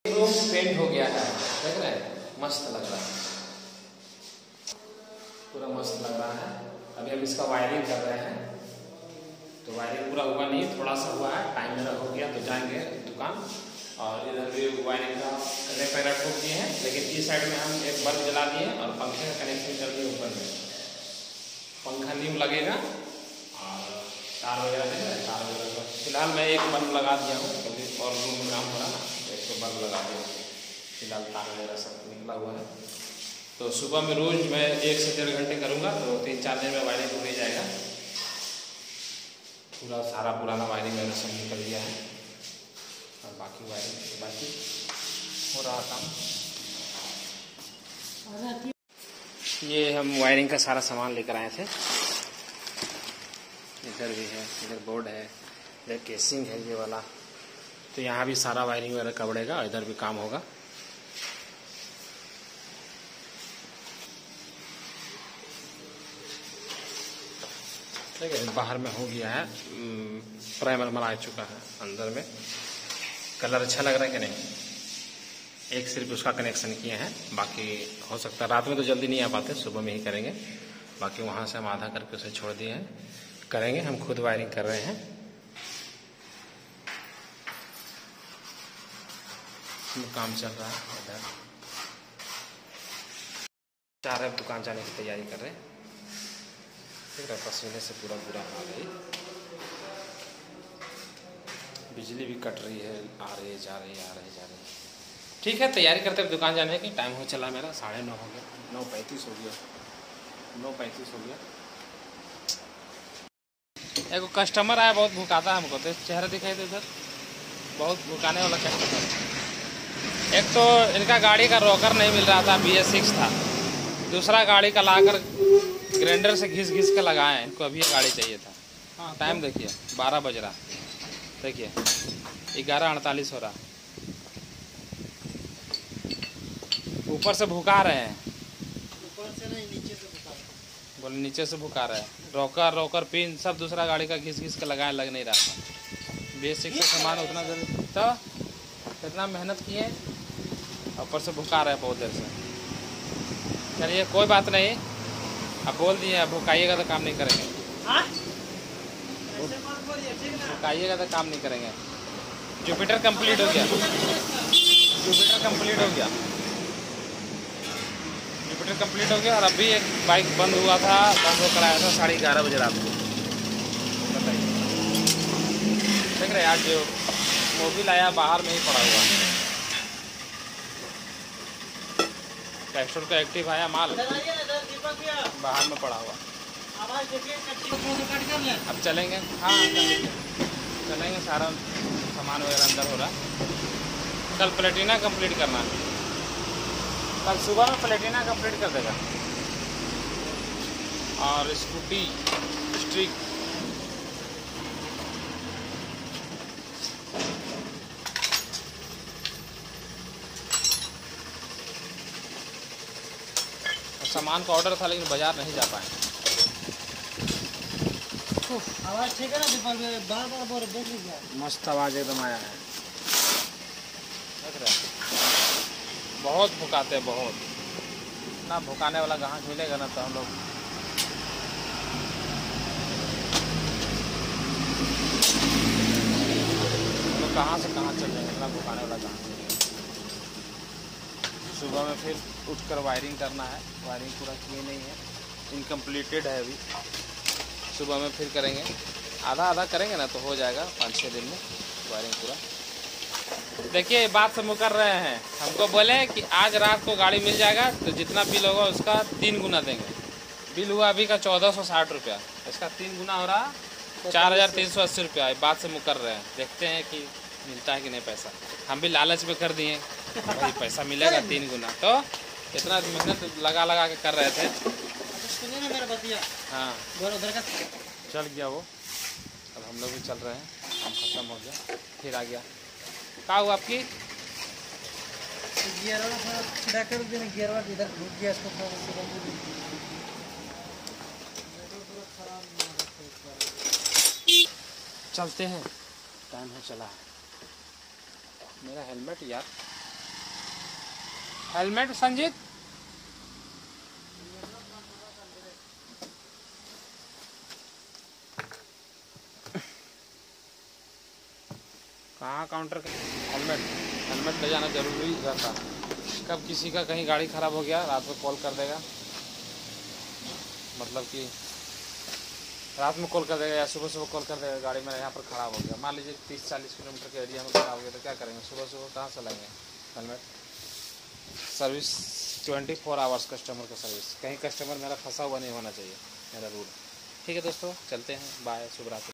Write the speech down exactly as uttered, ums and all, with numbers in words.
Room paint हो गया है, देख रहे हैं, मस्त लग रहा है, पूरा मस्त लग रहा है। अभी हम इसका वायरिंग कर रहे हैं, तो वायरिंग पूरा हुआ नहीं, थोड़ा सा हुआ है, टाइम मेरा हो गया तो जाएंगे दुकान। और इधर भी वायरिंग का कनेक्ट पैकेट ठोक दिए हैं, लेकिन इस साइड में हम एक बल्ब जला दिए और पंखे का कनेक्शन कर दिए ऊपर में। पंखा न्यू लगेगा और तार वगैरह है, तार वगैरह का फिलहाल मैं एक बल्ब लगा दिया हूँ, क्योंकि और रूम में काम हो रहा है, एक तो बल्ब लगा दिया, फिलहाल तार वगैरह सब निकला हुआ है। तो सुबह में रोज मैं एक से डेढ़ घंटे करूँगा, तो तीन चार दिन में वायरिंग हो ही जाएगा। पूरा सारा पुराना वायरिंग मैंने सब निकल दिया है और बाकी वायरिंग बाकी हो रहा काम। ये हम वायरिंग का सारा सामान लेकर आए थे, इधर भी है, इधर बोर्ड है, इधर केसिंग है ये वाला, तो यहाँ भी सारा वायरिंग वगैरह कवड़ेगा, इधर भी काम होगा। ठीक है, बाहर में हो गया है, प्राइमर मरा चुका है, अंदर में कलर अच्छा लग रहा है कि नहीं, एक सिर्फ उसका कनेक्शन किए हैं, बाकी हो सकता है रात में तो जल्दी नहीं आ पाते, सुबह में ही करेंगे। बाकी वहाँ से हम आधा करके उसे छोड़ दिए हैं, करेंगे, हम खुद वायरिंग कर रहे हैं। काम चल रहा है, इधर चार अब दुकान जाने की तैयारी कर रहे हैं। देख रहे पसीने से पूरा बुरा हाल है, बिजली भी कट रही है, आ रही है जा रही है, आ रही है जा रही है। ठीक है, तैयारी करते हैं दुकान जाने की, टाइम हो चला मेरा साढ़े नौ हो गया, नौ पैंतीस हो गया, नौ पैंतीस हो गया। एक कस्टमर आया, बहुत भुकाता है हमको, तो चेहरा दिखाई दे उधर, बहुत भुकाने वाला कस्टमर। एक तो इनका गाड़ी का रोकर नहीं मिल रहा था, बी एस सिक्स था, दूसरा गाड़ी का लाकर ग्राइंडर से घिस घिस के लगाए, इनको अभी ये गाड़ी चाहिए था। हाँ, टाइम देखिए बारह बज रहा, देखिए ग्यारह अड़तालीस हो रहा, ऊपर से भुका रहे हैं, ऊपर से नहीं नीचे से भुका रहे, बोले नीचे से भुका रहे हैं। रोकर रोकर पिन सब दूसरा गाड़ी का घिस घिस के लगाए, लग नहीं रहा था। बेसिक से सामान उतना जरूरी तो इतना मेहनत किए, ऊपर से भुका रहे बहुत देर से। चलिए कोई बात नहीं, अब बोल दिए, अब भुकाइएगा तो काम नहीं करेंगे, भुकाइएगा तो काम नहीं करेंगे। जुपिटर कंप्लीट हो गया, जुपिटर कंप्लीट हो गया, जुपिटर कंप्लीट हो गया। और अभी एक बाइक बंद हुआ था, बंद होकर आया था साढ़े ग्यारह बजे रात को, बताइए। देख रहे आज जो मोबिल आया बाहर में ही पड़ा हुआ है, कैस्ट्रोल का एक्टिव आया माल बाहर में पड़ा हुआ। अब चलेंगे, हाँ चलेंगे, सारा सामान वगैरह अंदर हो रहा। कल प्लेटिना कंप्लीट करना, कल सुबह में प्लेटिना कंप्लीट कर देगा। और स्कूटी स्ट्रिक सामान का ऑर्डर था, लेकिन बाजार नहीं जा पाए। आवाज ठीक है ना, बार बार बार देख लीजिए, मस्त आवाज एकदम आया है, देख रहे बहुत भुकाते हैं, बहुत ना भुकाने वाला ग्राहक मिलेगा ना तो हम लोग तो कहाँ से कहाँ चल जाएंगे, इतना भुकाने वाला ग्राहक। सुबह में फिर उठकर वायरिंग करना है, वायरिंग पूरा किए नहीं है, इनकम्प्लीटेड है अभी, सुबह में फिर करेंगे, आधा आधा करेंगे ना तो हो जाएगा पाँच छः दिन में वायरिंग पूरा। देखिए बात से मुकर रहे हैं, हमको बोले कि आज रात को गाड़ी मिल जाएगा तो जितना बिल होगा उसका तीन गुना देंगे। बिल हुआ अभी का चौदह सौ साठ रुपया, इसका तीन गुना हो रहा चार हज़ार तीन सौ अस्सी रुपया। बात से मुकर रहे हैं, देखते हैं कि मिलता है कि नहीं पैसा। हम भी लालच में कर दिए भाई पैसा मिलेगा तीन गुना, तो इतना मेहनत लगा लगा के कर रहे थे। सुनिए ना मेरा बतिया, हाँ उधर का चल गया वो, अब हम लोग भी चल रहे हैं, काम खत्म हो गया, फिर आ गया। कहाँ हुआ आपकी गियरवा थोड़ा कर देना, गियरवा इधर घुस गया, इसको थोड़ा चलते हैं, टाइम हो चला है। मेरा हेलमेट यार हेलमेट संजीत, कहाँ काउंटर के हेलमेट हेलमेट ले जाना जरूरी रहता है। कब किसी का कहीं गाड़ी ख़राब हो गया रात में कॉल कर देगा, मतलब कि रात में कॉल कर देगा या सुबह सुबह कॉल कर देगा, गाड़ी मेरा यहाँ पर ख़राब हो गया, मान लीजिए तीस चालीस किलोमीटर के एरिया में ख़राब हो गया तो क्या करेंगे, सुबह सुबह कहाँ से लाएंगे helmet. Service twenty four hours customer का सर्विस, कहीं कस्टमर मेरा फंसा हुआ नहीं होना चाहिए, मेरा रूल। ठीक है दोस्तों, चलते हैं, बाय, शुभ रात्रि।